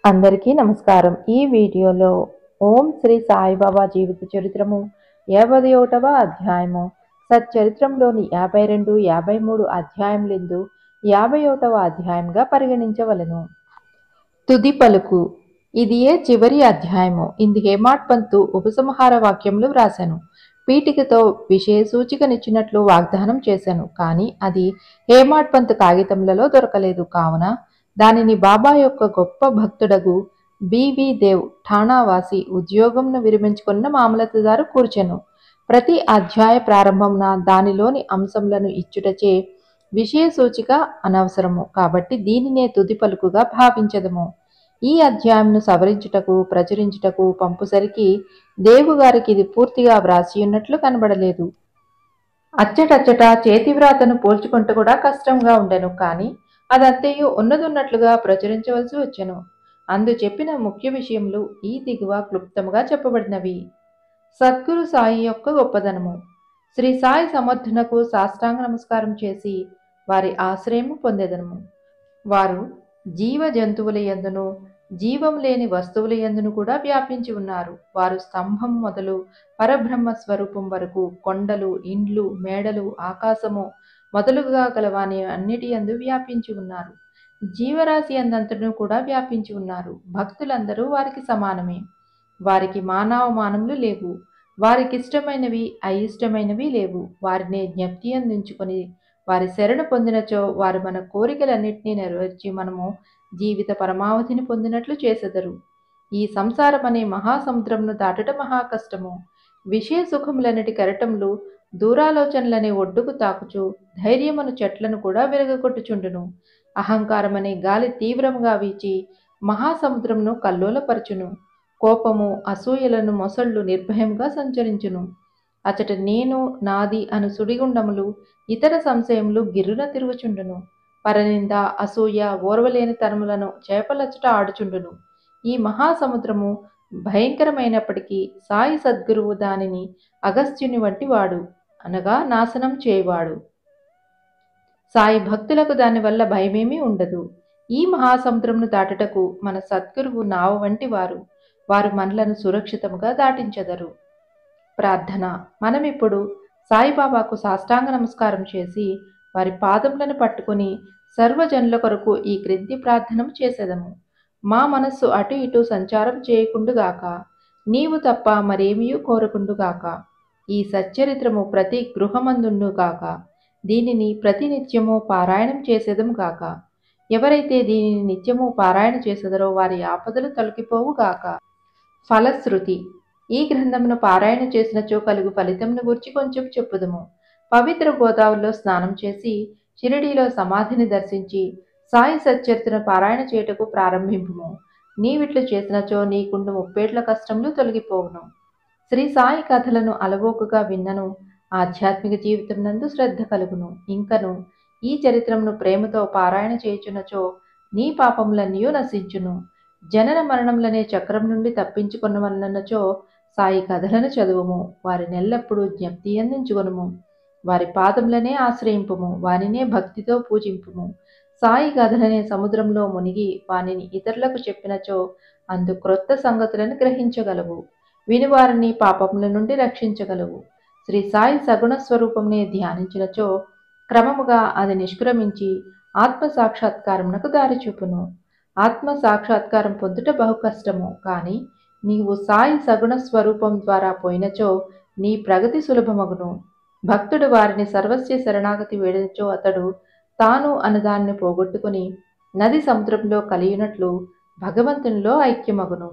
అందరికీ నమస్కారం. ఈ వీడియోలో ఓం శ్రీ సాయిబాబా జీవిత చరిత్రము 51వ అధ్యాయము సచ్చరిత్రంలోని 52, 53 అధ్యాయములందు 51వ అధ్యాయంగా పరిగణించవలెను. తుది పలుకు. ఇదియే చివరి అధ్యాయము. ఇందు హేమాడ్ పంతు ఉపసంహార వాక్యములు వ్రాసెను. పీఠికతో విషయ సూచికనిచ్చినట్లు వాగ్దానం చేశాను. కానీ అది హేమాడ్ పంతు కాగితములలో దొరకలేదు. కావున దానిని బాబా యొక్క గొప్ప భక్తుడగు బివి దేవ్ ఠాణావాసి ఉద్యోగంను విరమించుకున్న మామలతదారు కూర్చెను. ప్రతి అధ్యాయ ప్రారంభంన దానిలోని అంశములను ఇచ్చుటచే విషయ సూచిక అనవసరము. కాబట్టి దీనినే తుది పలుకుగా భావించదము. ఈ అధ్యాయంను సవరించుటకు ప్రచురించుటకు పంపుసరికి దేవుగారికి ఇది పూర్తిగా వ్రాసియున్నట్లు కనబడలేదు. అచ్చటచ్చట చేతివ్రాతను పోల్చుకుంటూ కూడా కష్టంగా ఉండెను. కానీ అదంతయు ఉన్నదున్నట్లుగా ప్రచురించవలసి వచ్చెను. అందు చెప్పిన ముఖ్య విషయములు ఈ దిగువ క్లుప్తముగా చెప్పబడినవి. సద్గురు సాయి యొక్క గొప్పదనము. శ్రీ సాయి సమర్థునకు సాష్టాంగ నమస్కారం చేసి వారి ఆశ్రయము పొందెదము. వారు జీవ జంతువుల యందును జీవం లేని వస్తువుల యందును కూడా వ్యాపించి ఉన్నారు. వారు స్తంభం మొదలు పరబ్రహ్మ స్వరూపం వరకు కొండలు, ఇండ్లు, మేడలు, ఆకాశము మొదలుగా గలవాని అన్నిటి యందు వ్యాపించి ఉన్నారు. జీవరాశి అందంతను కూడా వ్యాపించి ఉన్నారు. భక్తులందరూ వారికి సమానమే. వారికి మానవమానములు లేవు. వారికి ఇష్టమైనవి అయిష్టమైనవి లేవు. వారిని జ్ఞప్తి అందించుకొని వారి శరణు పొందినచో వారు మన కోరికలన్నింటినీ నెరవేర్చి మనము జీవిత పరమావధిని పొందినట్లు చేసెదరు. ఈ సంసారం అనే మహాసముద్రమును దాటట మహాకష్టము. విషయ సుఖములన్నిటి కెరటములు దూరాలోచనలనే ఒడ్డుకు తాకుచు ధైర్యమును చెట్లను కూడా విరగొట్టుచుండును. అహంకారమనే గాలి తీవ్రముగా వీచి మహాసముద్రమును కల్లోలపరచును. కోపము, అసూయలను మొసళ్ళు నిర్భయముగా సంచరించును. అచట నేను, నాది అను సుడిగుండములు, ఇతర సంశయములు గిర్రున తిరుగుచుండును. పరనింద, అసూయ, ఓర్వలేని తరములను చేపలచ్చట ఆడుచుండును. ఈ మహాసముద్రము భయంకరమైనప్పటికీ సాయి సద్గురువు దానిని అగస్త్యుని వంటి వాడు, అనగా నాశనం చేయవాడు. సాయి భక్తులకు దానివల్ల భయమేమీ ఉండదు. ఈ మహాసముద్రమును దాటుటకు మన సద్గురువు నావ వంటి వారు. వారు మనలను సురక్షితముగా దాటించెదరు. ప్రార్థన. మనమిప్పుడు సాయిబాబాకు సాష్టాంగ నమస్కారం చేసి వారి పాదములను పట్టుకుని సర్వజనుల కొరకు ఈ క్రింది ప్రార్థనము చేసేదము. మా మనస్సు అటు ఇటు సంచారం చేయకుండుగాక. నీవు తప్ప మరేమియూ కోరకుండుగాక. ఈ సచ్చరిత్రము ప్రతి గృహమందుండుగాక. దీనిని ప్రతినిత్యము పారాయణం చేసేదము గాక. ఎవరైతే దీనిని నిత్యము పారాయణ చేసేదరో వారి ఆపదలు తొలగిపోవుగాక. ఫలశ్రుతి. ఈ గ్రంథమును పారాయణ చేసినచో కలుగు ఫలితమును గురించి కొంచెం చెప్పుదము. పవిత్ర గోదావరిలో స్నానం చేసి షిరిడీలో సమాధిని దర్శించి సాయి సచ్చరిత్రను పారాయణ చేయుటకు ప్రారంభింపుము. నీవిట్లు చేసినచో నీకుండు ముప్పేట్ల కష్టములు తొలగిపోవును. శ్రీ సాయి కథలను అలవోకగా విన్నను ఆధ్యాత్మిక జీవితం నందు శ్రద్ధ కలుగును. ఇంకను ఈ చరిత్రమును ప్రేమతో పారాయణ చేయుచున్నచో నీ పాపములన్నయూ నశించును. జనన మరణములనే చక్రం నుండి తప్పించుకొనవలనచో సాయి కథలను చదువుము. వారినెల్లప్పుడూ జ్ఞప్తి అందించుకొనుము. వారి పాదములనే ఆశ్రయింపుము. వారినే భక్తితో పూజింపుము. సాయి కథలనే సముద్రంలో మునిగి వానిని ఇతరులకు చెప్పినచో అందు క్రొత్త సంగతులను గ్రహించగలవు. వినివారిని పాపముల నుండి రక్షించగలవు. శ్రీ సాయి సగుణ స్వరూపంనే ధ్యానించినచో క్రమముగా అది నిష్క్రమించి ఆత్మ సాక్షాత్కారమునకు దారి చూపును. ఆత్మ సాక్షాత్కారం పొందుట బహు కష్టము. కానీ నీవు సాయి సగుణ స్వరూపం ద్వారా పోయినచో నీ ప్రగతి సులభమగును. భక్తుడు వారిని సర్వస్వ శరణాగతి వేడినచో అతడు తాను అనుదాన్ని పోగొట్టుకుని నది సముద్రంలో కలియునట్లు భగవంతునిలో ఐక్యమగును.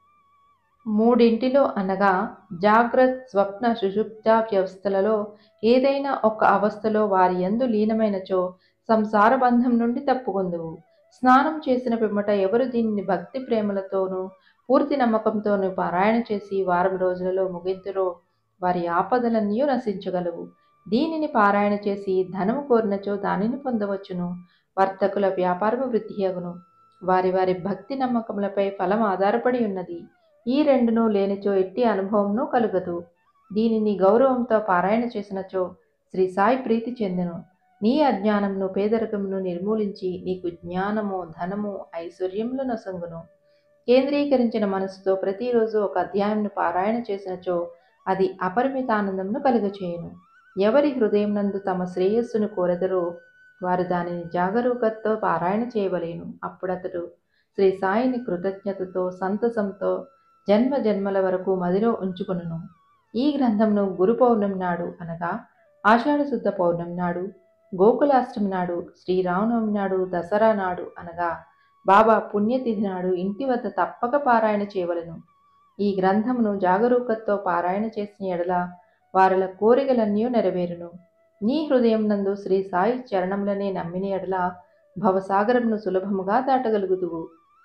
మూడింటిలో అనగా జాగ్రత్త, స్వప్న, సుషుప్త వ్యవస్థలలో ఏదైనా ఒక అవస్థలో వారి యందు లీనమైనచో సంసార బంధం నుండి తప్పుకొందువు. స్నానం చేసిన పిమ్మట ఎవరు దీనిని భక్తి ప్రేమలతోనూ పూర్తి నమ్మకంతోనూ పారాయణ చేసి వారం రోజులలో ముగింతురో వారి ఆపదలన్నీ నశించగలవు. దీనిని పారాయణ చేసి ధనము కోరినచో దానిని పొందవచ్చును. వర్తకుల వ్యాపారము వృద్ధి అగును. వారి వారి భక్తి నమ్మకములపై ఫలం ఆధారపడి ఉన్నది. ఈ రెండును లేనిచో ఎట్టి అనుభవమును కలుగదు. దీనిని గౌరవంతో పారాయణ చేసినచో శ్రీ సాయి ప్రీతి చెందెను. నీ అజ్ఞానమును పేదరికమును నిర్మూలించి నీకు జ్ఞానము, ధనము, ఐశ్వర్యములు నొసంగును. కేంద్రీకరించిన మనసుతో ప్రతిరోజు ఒక అధ్యాయంను పారాయణ చేసినచో అది అపరిమిత ఆనందంను కలుగచేయును. ఎవరి హృదయం నందు తమ శ్రేయస్సును కోరెదరో వారు దానిని జాగరూకతతో పారాయణ చేయవలేను. అప్పుడతడు శ్రీ సాయిని కృతజ్ఞతతో సంతసంతో జన్మ జన్మల వరకు మదిలో ఉంచుకొనును. ఈ గ్రంథంను గురు పౌర్ణమి నాడు అనగా ఆషాఢ శుద్ధ పౌర్ణమి నాడు, గోకులాష్టమి నాడు, శ్రీరామనవమి నాడు, దసరా నాడు అనగా బాబా పుణ్యతిథి నాడు ఇంటి వద్ద తప్పక పారాయణ చేయవలెను. ఈ గ్రంథమును జాగరూకతతో పారాయణ చేసిన ఎడల వారల కోరికలన్నీ నెరవేరును. నీ హృదయం నందు శ్రీ సాయి చరణములనే నమ్మిన ఎడల భవసాగరమును సులభముగా దాటగలుగుదువు.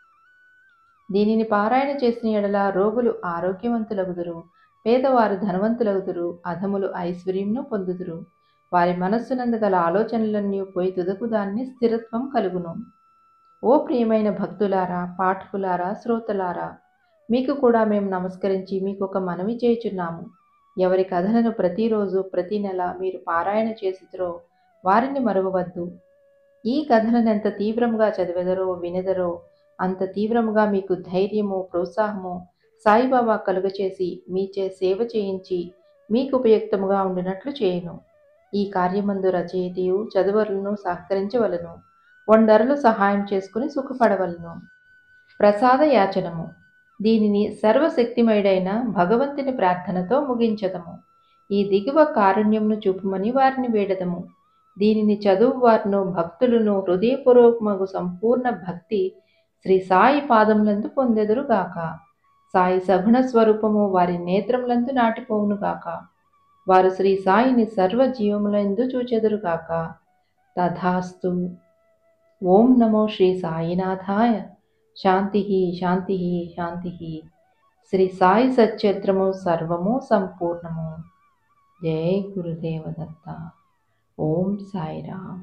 దీనిని పారాయణ చేసిన ఎడల రోగులు ఆరోగ్యవంతులగుదురు, పేదవారు ధనవంతులగుదురు, అధములు ఐశ్వర్యంను పొందుదురు. వారి మనస్సునందు గల ఆలోచనలన్నీ పోయి తుదకు దాన్ని స్థిరత్వం కలుగును. ఓ ప్రియమైన భక్తులారా, పాఠకులారా, శ్రోతలారా, మీకు కూడా మేము నమస్కరించి మీకు ఒక మనవి చేయుచున్నాము. ఎవరి కథలను ప్రతిరోజు ప్రతి నెల మీరు పారాయణ చేసిరో వారిని మరువవద్దు. ఈ కథలను ఎంత తీవ్రంగా చదివెదరో వినెదరో అంత తీవ్రముగా మీకు ధైర్యము ప్రోత్సాహము సాయిబాబా కలుగచేసి మీచే సేవ చేయించి మీకు ఉపయుక్తముగా ఉండినట్లు చేయును. ఈ కార్యమందు రచయితయు చదువరులను సహకరించవలను. వండరులు సహాయం చేసుకుని సుఖపడవలను. ప్రసాద యాచనము. దీనిని సర్వశక్తిమయుడైన భగవంతుని ప్రార్థనతో ముగించదము. ఈ దిగువ కారుణ్యమును చూపుమని వారిని వేడదము. దీనిని చదువు వారును భక్తులను హృదయపూర్వకమగు సంపూర్ణ భక్తి శ్రీ సాయి పాదములందు పొందెదరుగాక. సాయి సగుణ స్వరూపము వారి నేత్రములందు నాటిపోవునుగాక. వారు శ్రీ సాయిని సర్వజీవములందు చూచెదరుగాక. తథాస్తు. ఓం నమో శ్రీ సాయినాథాయ. శాంతి శాంతి శాంతి. శ్రీ సాయి సచ్చరిత్రము సర్వము సంపూర్ణము. జై గురుదేవదత్త. ఓం సాయిరామ్.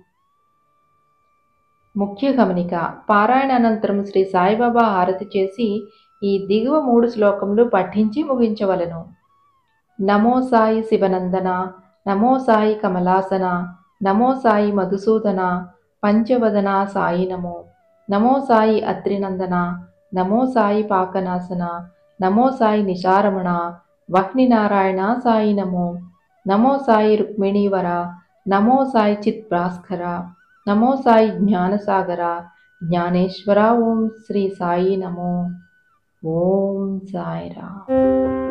ముఖ్య గమనిక. పారాయణ అనంతరం శ్రీ సాయిబాబా హారతి చేసి ఈ దిగువ 3 శ్లోకములు పఠించి ముగించవలను. నమో సాయి శివనందన, నమో సాయి కమలాసన, నమో సాయి మధుసూదన, పంచవదన సాయి నమో, నమో సాయి అత్రినందన, నమో సాయి పాకనాశన, నమో సాయి నిశారమణ, వహ్నినారాయణ సాయి నమో, నమో సాయి రుక్మిణీవర, నమో సాయి చిత్భాస్కర, నమో సాయి జ్ఞానసాగర, జ్ఞానేశ్వర. ఓం శ్రీ సాయి నమో. ఓం సాయిరామ్.